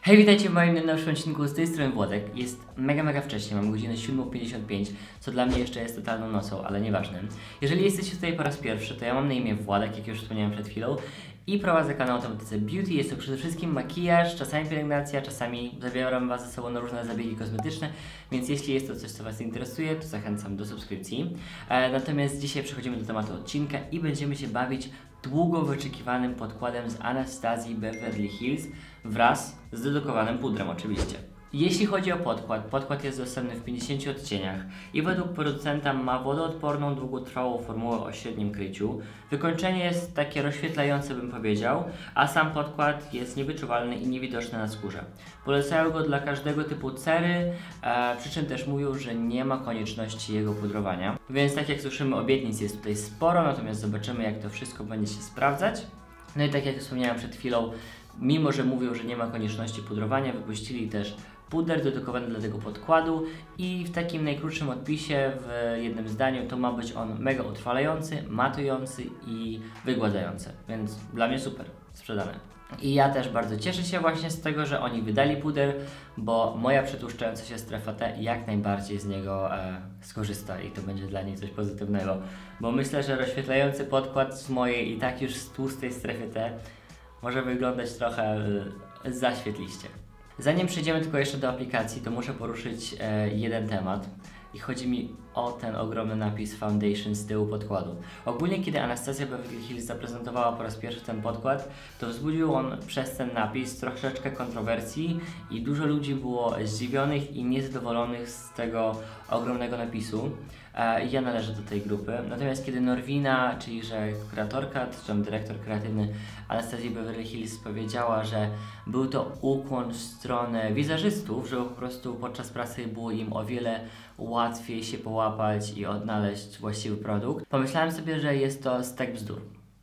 Hej, witajcie w moim najnowszym odcinku, z tej strony Włodek. Jest mega wcześnie, mam godzinę 7:55, co dla mnie jeszcze jest totalną nocą, ale nieważne. Jeżeli jesteście tutaj po raz pierwszy, to ja mam na imię Władek, jak już wspomniałem przed chwilą, i prowadzę kanał o tematyce beauty. Jest to przede wszystkim makijaż, czasami pielęgnacja, czasami zabieram Was ze sobą na różne zabiegi kosmetyczne, więc jeśli jest to coś, co Was interesuje, to zachęcam do subskrypcji. Natomiast dzisiaj przechodzimy do tematu odcinka i będziemy się bawić długo wyczekiwanym podkładem z Anastazji Beverly Hills wraz z dedykowanym pudrem oczywiście. Jeśli chodzi o podkład jest dostępny w 50 odcieniach i według producenta ma wodoodporną, długotrwałą formułę o średnim kryciu. Wykończenie jest takie rozświetlające, bym powiedział, a sam podkład jest niewyczuwalny i niewidoczny na skórze. Polecają go dla każdego typu cery, przy czym też mówią, że nie ma konieczności jego pudrowania. Więc tak jak słyszymy, obietnic jest tutaj sporo, natomiast zobaczymy, jak to wszystko będzie się sprawdzać. No i tak jak wspomniałem przed chwilą, mimo że mówią, że nie ma konieczności pudrowania, wypuścili też puder dedykowany dla tego podkładu i w takim najkrótszym odpisie, w jednym zdaniu, to ma być on mega utrwalający, matujący i wygładzający, więc dla mnie super, sprzedane. I ja też bardzo cieszę się właśnie z tego, że oni wydali puder, bo moja przetłuszczająca się strefa T jak najbardziej z niego skorzysta i to będzie dla niej coś pozytywnego, bo myślę, że rozświetlający podkład z mojej i tak już tłustej strefy T może wyglądać trochę zaświetliście. Zanim przejdziemy tylko jeszcze do aplikacji, to muszę poruszyć jeden temat i chodzi mi o ten ogromny napis Foundation z tyłu podkładu. Ogólnie kiedy Anastazja Beverly Hills zaprezentowała po raz pierwszy ten podkład, to wzbudził on przez ten napis troszeczkę kontrowersji i dużo ludzi było zdziwionych i niezadowolonych z tego ogromnego napisu. Ja należę do tej grupy. Natomiast kiedy Norwina, czyli że kreatorka, czy tam dyrektor kreatywny Anastazji Beverly Hills powiedziała, że był to ukłon w stronę wizerzystów, że po prostu podczas pracy było im o wiele łatwiej się połapać i odnaleźć właściwy produkt, pomyślałem sobie, że jest to stek bzdur.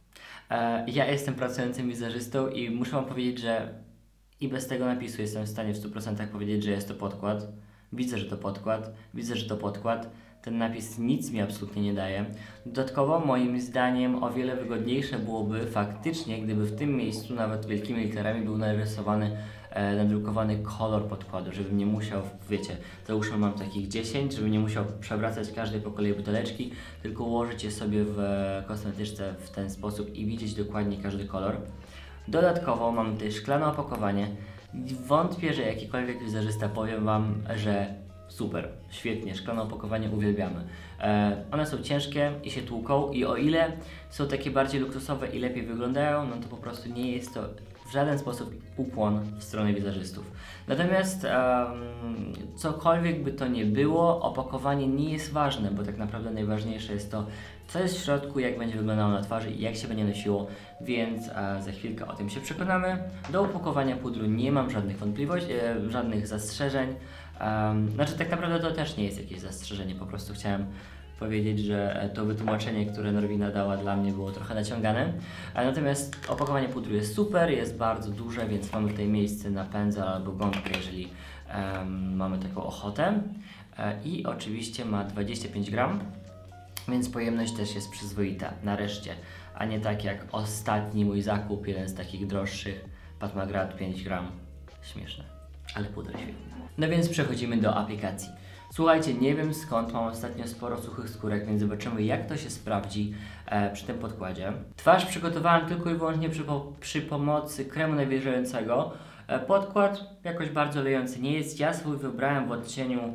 Ja jestem pracującym wizerzystą i muszę Wam powiedzieć, że i bez tego napisu jestem w stanie w 100% powiedzieć, że jest to podkład. Widzę, że to podkład, widzę, że to podkład. Ten napis nic mi absolutnie nie daje. Dodatkowo moim zdaniem o wiele wygodniejsze byłoby faktycznie, gdyby w tym miejscu nawet wielkimi literami był narysowany, nadrukowany kolor podkładu, żebym nie musiał, wiecie, załóżmy mam takich 10, żebym nie musiał przewracać każdej po kolei buteleczki, tylko ułożyć je sobie w kosmetyczce w ten sposób i widzieć dokładnie każdy kolor. Dodatkowo mam tutaj szklane opakowanie. Wątpię, że jakikolwiek wizerzysta powiem Wam, że super, świetnie, szklane opakowanie uwielbiamy. One są ciężkie i się tłuką i o ile są takie bardziej luksusowe i lepiej wyglądają, no to po prostu nie jest to w żaden sposób ukłon w stronę wizerzystów. Natomiast cokolwiek by to nie było, opakowanie nie jest ważne, bo tak naprawdę najważniejsze jest to, co jest w środku, jak będzie wyglądało na twarzy i jak się będzie nosiło, więc za chwilkę o tym się przekonamy. Do opakowania pudru nie mam żadnych wątpliwości, żadnych zastrzeżeń. Znaczy tak naprawdę to też nie jest jakieś zastrzeżenie, po prostu chciałem powiedzieć, że to wytłumaczenie, które Norwina dała dla mnie było trochę naciągane. Natomiast opakowanie pudru jest super, jest bardzo duże, więc mamy tutaj miejsce na pędzel albo gąbkę, jeżeli mamy taką ochotę. I oczywiście ma 25 gram, więc pojemność też jest przyzwoita, nareszcie. A nie tak jak ostatni mój zakup, jeden z takich droższych, Pat McGrath 5 gram. Śmieszne, ale puder świetny. No więc przechodzimy do aplikacji. Słuchajcie, nie wiem skąd mam ostatnio sporo suchych skórek, więc zobaczymy, jak to się sprawdzi przy tym podkładzie. Twarz przygotowałem tylko i wyłącznie przy pomocy kremu nawilżającego. Podkład jakoś bardzo lejący nie jest. Ja swój wybrałem w odcieniu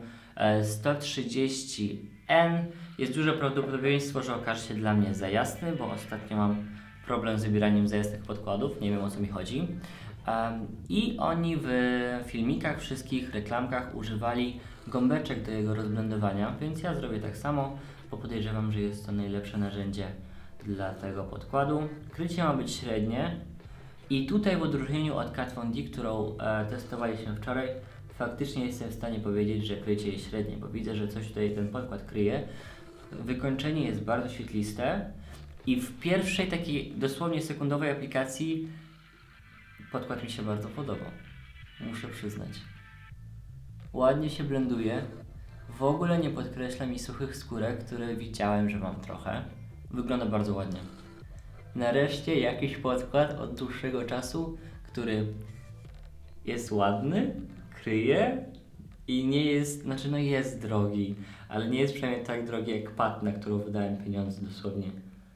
130N. Jest duże prawdopodobieństwo, że okaże się dla mnie za jasny, bo ostatnio mam problem z wybieraniem za jasnych podkładów. Nie wiem, o co mi chodzi. I oni w filmikach, wszystkich reklamkach używali gąbeczek do jego rozblendowania, więc ja zrobię tak samo, bo podejrzewam, że jest to najlepsze narzędzie dla tego podkładu. Krycie ma być średnie i tutaj w odróżnieniu od Kat Von D, którą testowaliśmy wczoraj, faktycznie jestem w stanie powiedzieć, że krycie jest średnie, bo widzę, że coś tutaj ten podkład kryje. Wykończenie jest bardzo świetliste i w pierwszej takiej dosłownie sekundowej aplikacji podkład mi się bardzo podobał, muszę przyznać. Ładnie się blenduje, w ogóle nie podkreśla mi suchych skórek, które widziałem, że mam trochę. Wygląda bardzo ładnie. Nareszcie jakiś podkład od dłuższego czasu, który jest ładny, kryje i nie jest, znaczy no jest drogi, ale nie jest przynajmniej tak drogi jak Pat, na którą wydałem pieniądze dosłownie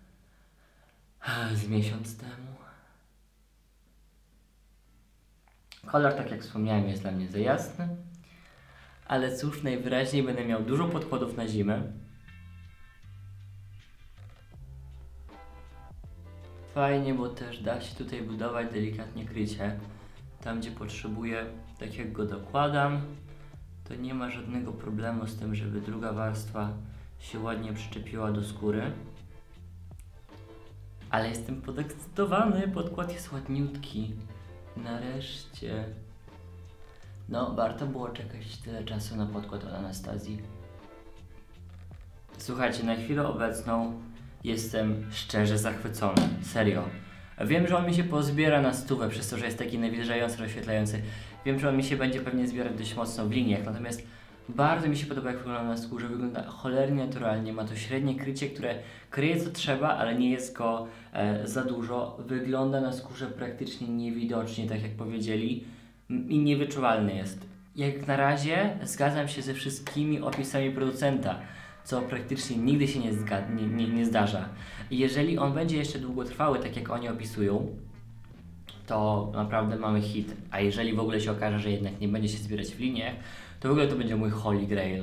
z miesiąc temu. Kolor, tak jak wspomniałem, jest dla mnie za jasny, ale cóż, najwyraźniej będę miał dużo podkładów na zimę. Fajnie, bo też da się tutaj budować delikatnie krycie. Tam, gdzie potrzebuję, tak jak go dokładam, to nie ma żadnego problemu z tym, żeby druga warstwa się ładnie przyczepiła do skóry. Ale jestem podekscytowany, podkład jest ładniutki. Nareszcie. No, warto było czekać tyle czasu na podkład od Anastazji. Słuchajcie, na chwilę obecną jestem szczerze zachwycony. Serio. Wiem, że on mi się pozbiera na 100 przez to, że jest taki nawilżający, rozświetlający. Wiem, że on mi się będzie pewnie zbierać dość mocno w liniach, natomiast bardzo mi się podoba, jak wygląda na skórze. Wygląda cholernie naturalnie. Ma to średnie krycie, które kryje co trzeba, ale nie jest go za dużo. Wygląda na skórze praktycznie niewidocznie, tak jak powiedzieli, i niewyczuwalny jest. Jak na razie zgadzam się ze wszystkimi opisami producenta, co praktycznie nigdy się nie zdarza. I jeżeli on będzie jeszcze długotrwały, tak jak oni opisują, to naprawdę mamy hit. A jeżeli w ogóle się okaże, że jednak nie będzie się zbierać w liniach, to w ogóle to będzie mój holy grail.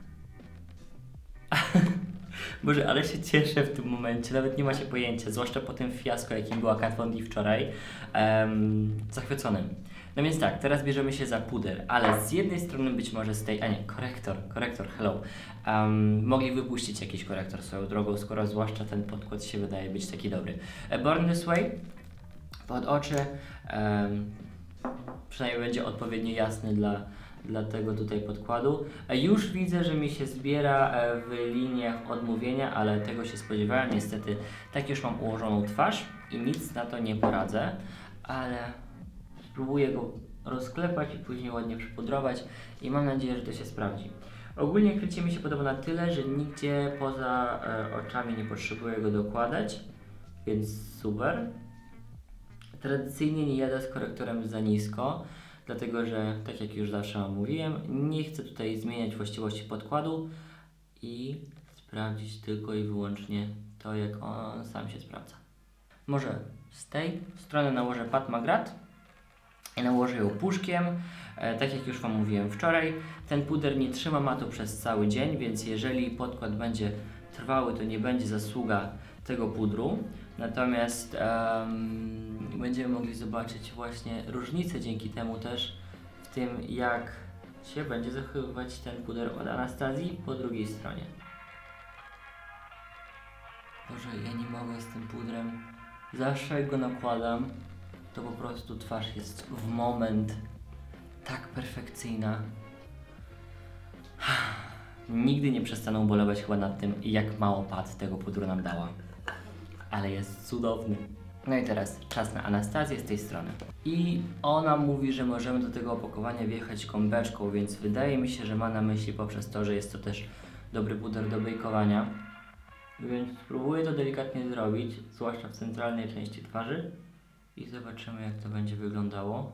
Boże, ale się cieszę w tym momencie, nawet nie macie pojęcia, zwłaszcza po tym fiasko, jakim była Kat Von D wczoraj. Zachwycony. No więc tak, teraz bierzemy się za puder, ale z jednej strony być może z tej, a nie, korektor, hello. Mogli wypuścić jakiś korektor swoją drogą, skoro zwłaszcza ten podkład się wydaje być taki dobry. Born This Way, pod oczy, przynajmniej będzie odpowiednio jasny dla tego tutaj podkładu. Już widzę, że mi się zbiera w liniach odmówienia, ale tego się spodziewałem. Niestety tak już mam ułożoną twarz i nic na to nie poradzę, ale spróbuję go rozklepać i później ładnie przypudrować i mam nadzieję, że to się sprawdzi. Ogólnie krycie mi się podoba na tyle, że nigdzie poza oczami nie potrzebuję go dokładać, więc super. Tradycyjnie nie jadę z korektorem za nisko, dlatego że, tak jak już zawsze Wam mówiłem, nie chcę tutaj zmieniać właściwości podkładu i sprawdzić tylko i wyłącznie to, jak on sam się sprawdza. Może z tej strony nałożę Pat McGrath i nałożę ją puszkiem. Tak jak już Wam mówiłem wczoraj, ten puder nie trzyma matu przez cały dzień, więc jeżeli podkład będzie trwały, to nie będzie zasługa tego pudru. Natomiast będziemy mogli zobaczyć właśnie różnicę dzięki temu też w tym, jak się będzie zachowywać ten puder od Anastazji po drugiej stronie. Boże, ja nie mogę z tym pudrem. Zawsze jak go nakładam, to po prostu twarz jest w moment tak perfekcyjna. Nigdy nie przestaną ubolewać chyba nad tym, jak mało Pat tego pudru nam dała. Ale jest cudowny. No i teraz czas na Anastazję z tej strony. I ona mówi, że możemy do tego opakowania wjechać gąbeczką, więc wydaje mi się, że ma na myśli poprzez to, że jest to też dobry puder do bejkowania. Więc spróbuję to delikatnie zrobić, zwłaszcza w centralnej części twarzy. I zobaczymy, jak to będzie wyglądało.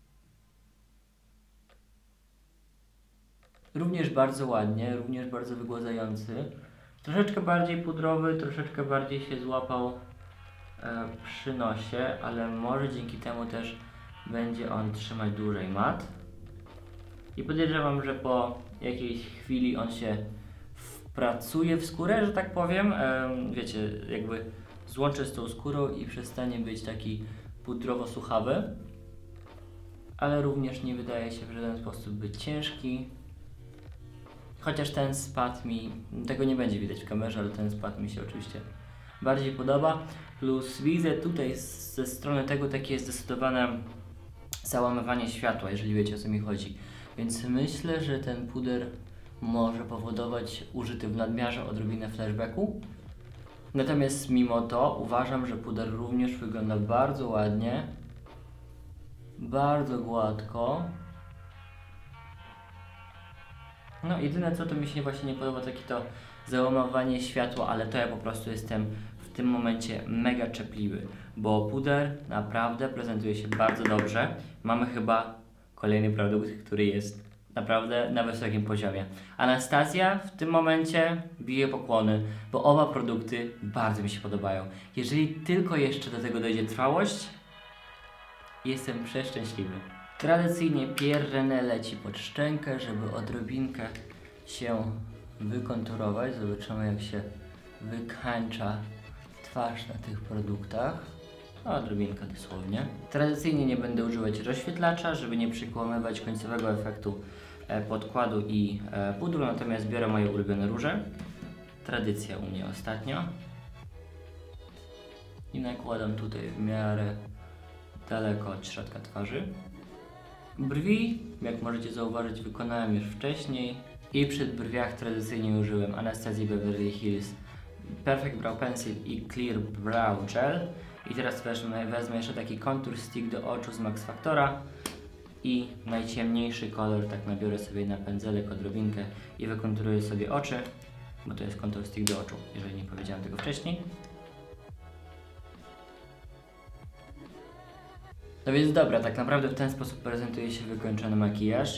Również bardzo ładnie, również bardzo wygładzający. Troszeczkę bardziej pudrowy, troszeczkę bardziej się złapał przy nosie, ale może dzięki temu też będzie on trzymać dłużej mat. I podejrzewam, że po jakiejś chwili on się wpracuje w skórę, że tak powiem. Wiecie, jakby złączy z tą skórą i przestanie być taki pudrowo-suchawy. Ale również nie wydaje się w żaden sposób być ciężki. Chociaż ten spad mi, tego nie będzie widać w kamerze, ale ten spad mi się oczywiście bardziej podoba. Plus widzę tutaj ze strony tego takie zdecydowane załamywanie światła, jeżeli wiecie, o co mi chodzi. Więc myślę, że ten puder może powodować użyty w nadmiarze odrobinę flashbacku. Natomiast mimo to uważam, że puder również wygląda bardzo ładnie, bardzo gładko. No jedyne co to mi się właśnie nie podoba, takie to załamywanie światła, ale to ja po prostu jestem w tym momencie mega czepliwy, bo puder naprawdę prezentuje się bardzo dobrze. Mamy chyba kolejny produkt, który jest naprawdę na wysokim poziomie. Anastazja w tym momencie bije pokłony, bo oba produkty bardzo mi się podobają. Jeżeli tylko jeszcze do tego dojdzie trwałość, jestem przeszczęśliwy. Tradycyjnie Pierre leci pod szczękę, żeby odrobinkę się wykonturować. Zobaczymy, jak się wykańcza twarz na tych produktach. Odrobinkę dosłownie. Tradycyjnie nie będę używać rozświetlacza, żeby nie przekłamywać końcowego efektu podkładu i pudru, natomiast biorę moje ulubione róże. Tradycja u mnie ostatnio. I nakładam tutaj w miarę daleko od środka twarzy. Brwi, jak możecie zauważyć, wykonałem już wcześniej. I przy brwiach tradycyjnie użyłem Anastazji Beverly Hills Perfect Brow Pencil i Clear Brow Gel. I teraz wezmę jeszcze taki contour stick do oczu z Max Factora i najciemniejszy kolor tak nabiorę sobie na pędzelek odrobinkę i wykonturuję sobie oczy, bo to jest contour stick do oczu, jeżeli nie powiedziałem tego wcześniej. No więc dobra, tak naprawdę w ten sposób prezentuje się wykończony makijaż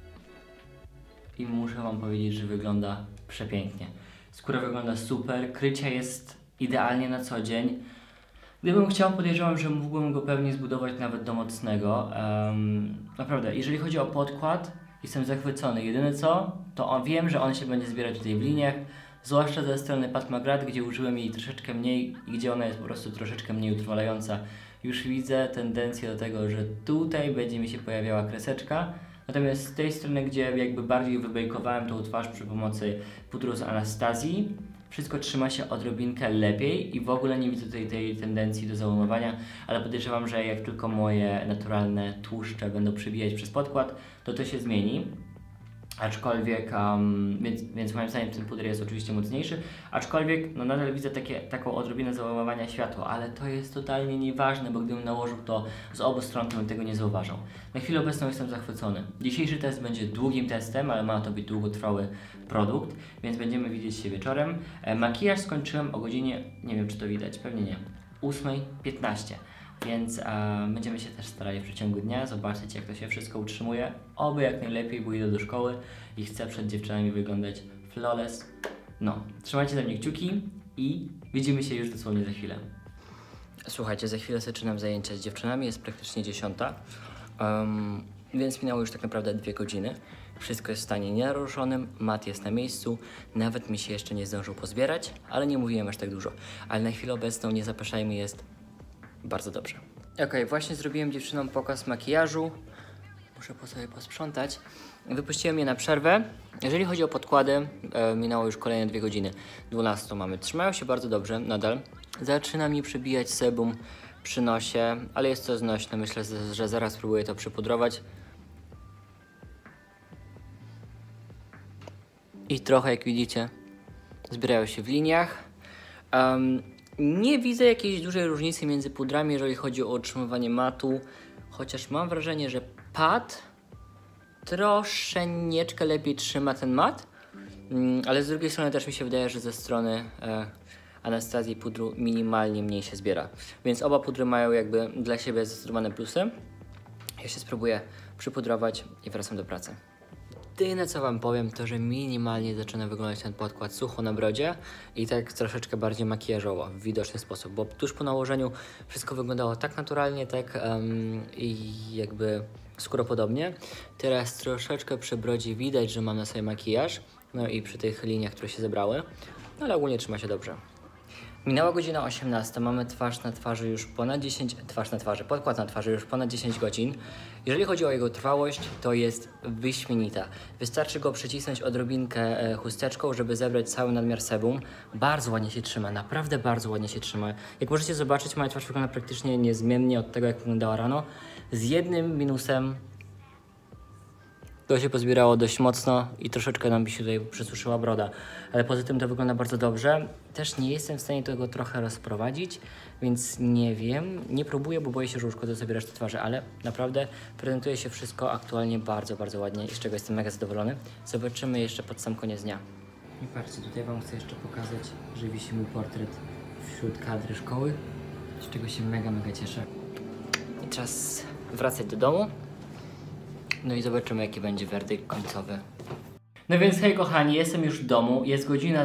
i muszę Wam powiedzieć, że wygląda przepięknie. Skóra wygląda super, krycia jest idealnie na co dzień. Gdybym chciał, podejrzewam, że mógłbym go pewnie zbudować nawet do mocnego. Naprawdę, jeżeli chodzi o podkład, jestem zachwycony. Jedyne co, to wiem, że on się będzie zbierać tutaj w liniach, zwłaszcza ze strony Pat McGrath, gdzie użyłem jej troszeczkę mniej i gdzie ona jest po prostu troszeczkę mniej utrwalająca. Już widzę tendencję do tego, że tutaj będzie mi się pojawiała kreseczka. Natomiast z tej strony, gdzie jakby bardziej wybejkowałem tą twarz przy pomocy pudru z Anastazji, wszystko trzyma się odrobinkę lepiej i w ogóle nie widzę tutaj tej tendencji do załamowania, ale podejrzewam, że jak tylko moje naturalne tłuszcze będą przybijać przez podkład, to się zmieni. Aczkolwiek, więc moim zdaniem ten puder jest oczywiście mocniejszy, aczkolwiek no nadal widzę taką odrobinę załamowania światła, ale to jest totalnie nieważne, bo gdybym nałożył to z obu stron, to bym tego nie zauważył. Na chwilę obecną jestem zachwycony. Dzisiejszy test będzie długim testem, ale ma to być długotrwały produkt, więc będziemy widzieć się wieczorem. Makijaż skończyłem o godzinie, nie wiem czy to widać, pewnie nie, 8:15. Więc będziemy się też starali w przeciągu dnia zobaczyć, jak to się wszystko utrzymuje. Oby jak najlepiej, bo idę do szkoły i chcę przed dziewczynami wyglądać flawless. No, trzymajcie za mnie kciuki i widzimy się już dosłownie za chwilę. Słuchajcie, za chwilę zaczynam zajęcia z dziewczynami, jest praktycznie 10. Więc minęło już tak naprawdę 2 godziny. Wszystko jest w stanie nienaruszonym, mat jest na miejscu, nawet mi się jeszcze nie zdążył pozbierać, ale nie mówiłem aż tak dużo. Ale na chwilę obecną, nie zapraszajmy, jest bardzo dobrze. Okej, właśnie zrobiłem dziewczynom pokaz makijażu. Muszę po sobie posprzątać. Wypuściłem je na przerwę. Jeżeli chodzi o podkłady, minęło już kolejne 2 godziny. 12 mamy. Trzymają się bardzo dobrze nadal. Zaczyna mi przybijać sebum przy nosie, ale jest to znośne. Myślę, że zaraz spróbuję to przypudrować. I trochę, jak widzicie, zbierają się w liniach. Nie widzę jakiejś dużej różnicy między pudrami, jeżeli chodzi o utrzymywanie matu, chociaż mam wrażenie, że Pat troszeczkę lepiej trzyma ten mat, ale z drugiej strony też mi się wydaje, że ze strony Anastazji pudru minimalnie mniej się zbiera. Więc oba pudry mają jakby dla siebie zdecydowane plusy. Ja się spróbuję przypudrować i wracam do pracy. Jedyne co Wam powiem, to że minimalnie zaczyna wyglądać ten podkład sucho na brodzie i tak troszeczkę bardziej makijażowo, w widoczny sposób, bo tuż po nałożeniu wszystko wyglądało tak naturalnie, tak i jakby skóropodobnie. Teraz troszeczkę przy brodzie widać, że mam na sobie makijaż, no i przy tych liniach, które się zebrały, no ale ogólnie trzyma się dobrze. Minęła godzina 18, mamy twarz na twarzy już ponad 10, podkład na twarzy już ponad 10 godzin. Jeżeli chodzi o jego trwałość, to jest wyśmienita. Wystarczy go przycisnąć odrobinkę chusteczką, żeby zebrać cały nadmiar sebum. Bardzo ładnie się trzyma, naprawdę bardzo ładnie się trzyma. Jak możecie zobaczyć, moja twarz wygląda praktycznie niezmiennie od tego, jak wyglądała rano. Z jednym minusem, to się pozbierało dość mocno i troszeczkę nam się tutaj przesuszyła broda. Ale poza tym to wygląda bardzo dobrze. Też nie jestem w stanie tego trochę rozprowadzić, więc nie wiem. Nie próbuję, bo boję się, że uszkodzę sobie resztę twarzy, ale naprawdę prezentuje się wszystko aktualnie bardzo, bardzo ładnie i z czego jestem mega zadowolony. Zobaczymy jeszcze pod sam koniec dnia. I patrzcie, tutaj Wam chcę jeszcze pokazać, że wisi mój portret wśród kadry szkoły, z czego się mega cieszę. I czas wracać do domu. No i zobaczymy, jaki będzie werdykt końcowy. No więc hej kochani, jestem już w domu, jest godzina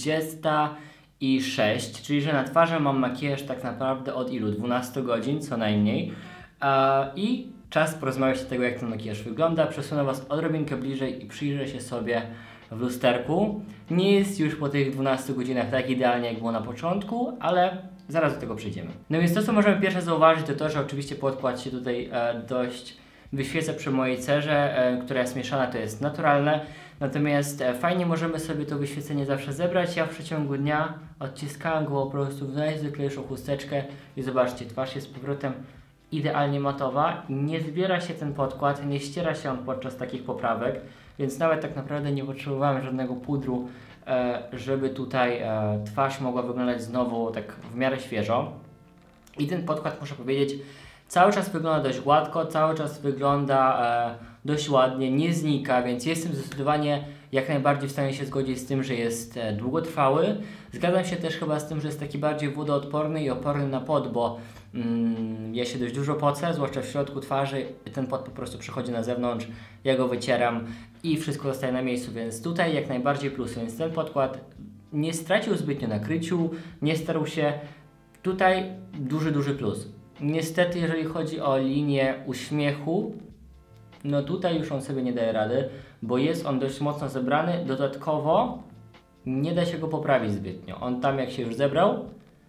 20:06, czyli że na twarzy mam makijaż tak naprawdę od ilu? 12 godzin co najmniej. I czas porozmawiać o tego, jak ten makijaż wygląda. Przesunę Was odrobinkę bliżej i przyjrzę się sobie w lusterku. Nie jest już po tych 12 godzinach tak idealnie, jak było na początku, ale zaraz do tego przejdziemy. No więc to, co możemy pierwsze zauważyć, to to, że oczywiście podkład się tutaj dość wyświeca przy mojej cerze, która jest mieszana, to jest naturalne. Natomiast fajnie możemy sobie to wyświecenie zawsze zebrać. Ja w przeciągu dnia odciskałem go po prostu w najzwyklejszą chusteczkę i zobaczcie, twarz jest z powrotem idealnie matowa. Nie zbiera się ten podkład, nie ściera się on podczas takich poprawek, więc nawet tak naprawdę nie potrzebowałem żadnego pudru, żeby tutaj twarz mogła wyglądać znowu tak w miarę świeżo. I ten podkład, muszę powiedzieć, cały czas wygląda dość gładko, cały czas wygląda dość ładnie, nie znika, więc jestem zdecydowanie jak najbardziej w stanie się zgodzić z tym, że jest długotrwały. Zgadzam się też chyba z tym, że jest taki bardziej wodoodporny i oporny na pot, bo ja się dość dużo pocę, zwłaszcza w środku twarzy, ten pot po prostu przychodzi na zewnątrz, ja go wycieram i wszystko zostaje na miejscu, więc tutaj jak najbardziej plus, więc ten podkład nie stracił zbytnio na kryciu, nie starł się, tutaj duży plus. Niestety, jeżeli chodzi o linię uśmiechu, no tutaj już on sobie nie daje rady, bo jest on dość mocno zebrany. Dodatkowo nie da się go poprawić zbytnio. On tam jak się już zebrał,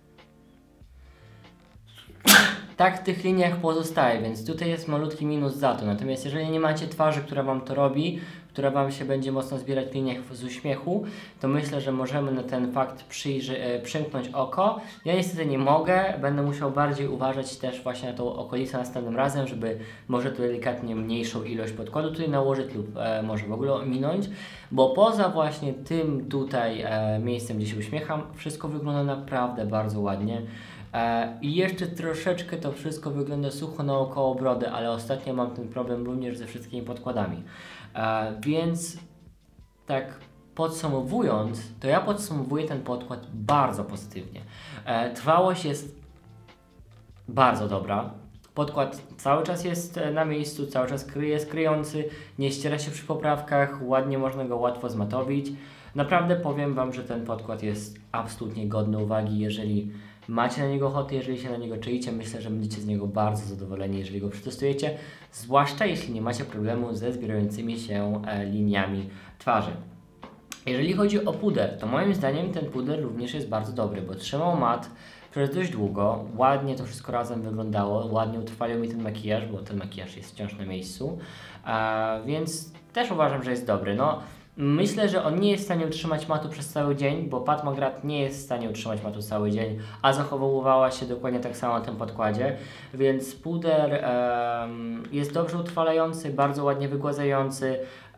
tak w tych liniach pozostaje, więc tutaj jest malutki minus za to. Natomiast jeżeli nie macie twarzy, która Wam to robi, która Wam się będzie mocno zbierać w liniach z uśmiechu, to myślę, że możemy na ten fakt przymknąć oko. Ja niestety nie mogę, będę musiał bardziej uważać też właśnie na tą okolicę następnym razem, żeby może tu delikatnie mniejszą ilość podkładu tutaj nałożyć lub może w ogóle ominąć, bo poza właśnie tym tutaj miejscem, gdzie się uśmiecham, wszystko wygląda naprawdę bardzo ładnie. I jeszcze troszeczkę to wszystko wygląda sucho naokoło brody, ale ostatnio mam ten problem również ze wszystkimi podkładami. Więc tak podsumowując, to ja podsumowuję ten podkład bardzo pozytywnie. Trwałość jest bardzo dobra. Podkład cały czas jest na miejscu, cały czas jest kryjący, nie ściera się przy poprawkach, ładnie można go łatwo zmatowić. Naprawdę powiem Wam, że ten podkład jest absolutnie godny uwagi, jeżeli macie na niego ochotę, jeżeli się na niego czaicie, myślę, że będziecie z niego bardzo zadowoleni, jeżeli go przetestujecie, zwłaszcza jeśli nie macie problemu ze zbierającymi się liniami twarzy. Jeżeli chodzi o puder, to moim zdaniem ten puder również jest bardzo dobry, bo trzymał mat przez dość długo, ładnie to wszystko razem wyglądało, ładnie utrwalił mi ten makijaż, bo ten makijaż jest wciąż na miejscu, więc też uważam, że jest dobry. No, myślę, że on nie jest w stanie utrzymać matu przez cały dzień, bo Pat McGrath nie jest w stanie utrzymać matu cały dzień, a zachowywała się dokładnie tak samo na tym podkładzie, więc puder jest dobrze utrwalający, bardzo ładnie wygładzający,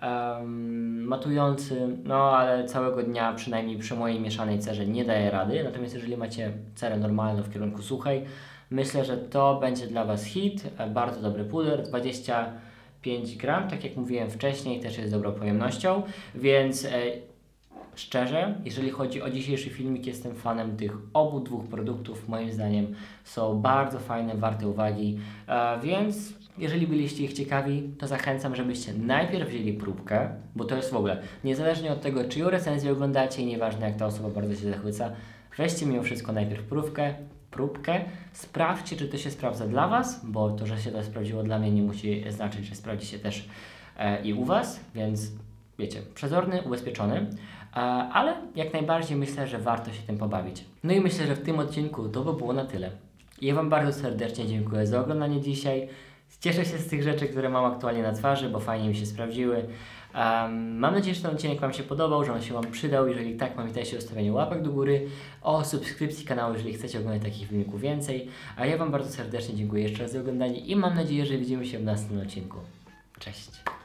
matujący, no ale całego dnia, przynajmniej przy mojej mieszanej cerze, nie daje rady. Natomiast jeżeli macie cerę normalną w kierunku suchej, myślę, że to będzie dla Was hit. Bardzo dobry puder, 25 gram, tak jak mówiłem wcześniej, też jest dobrą pojemnością, więc szczerze, jeżeli chodzi o dzisiejszy filmik, jestem fanem tych obu dwóch produktów, moim zdaniem są bardzo fajne, warte uwagi, więc jeżeli byliście ich ciekawi, to zachęcam, żebyście najpierw wzięli próbkę, bo to jest w ogóle, niezależnie od tego, czyją recenzję oglądacie i nieważne jak ta osoba bardzo się zachwyca, weźcie mimo wszystko najpierw próbkę, sprawdźcie, czy to się sprawdza dla Was, bo to, że się to sprawdziło dla mnie, nie musi znaczyć, że sprawdzi się też i u Was, więc wiecie, przezorny, ubezpieczony, ale jak najbardziej myślę, że warto się tym pobawić. No i myślę, że w tym odcinku to by było na tyle. Ja Wam bardzo serdecznie dziękuję za oglądanie dzisiaj. Cieszę się z tych rzeczy, które mam aktualnie na twarzy, bo fajnie mi się sprawdziły. Mam nadzieję, że ten odcinek Wam się podobał, że on się Wam przydał. Jeżeli tak, pamiętajcie o stawianiu łapek do góry, o subskrypcji kanału, jeżeli chcecie oglądać takich filmików więcej. A ja Wam bardzo serdecznie dziękuję jeszcze raz za oglądanie i mam nadzieję, że widzimy się w następnym odcinku. Cześć!